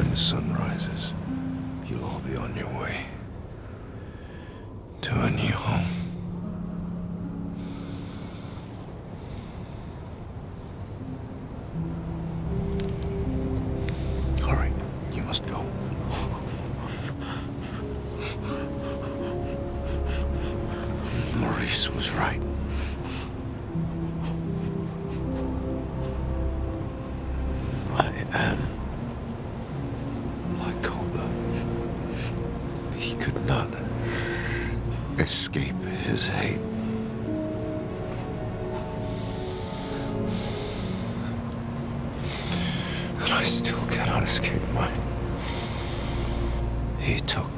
the sun rises, you'll all be on your way to a new home. Hurry, you must go. Maurice was right. I am like Koba. He could not escape his hate. And I still cannot escape mine. He took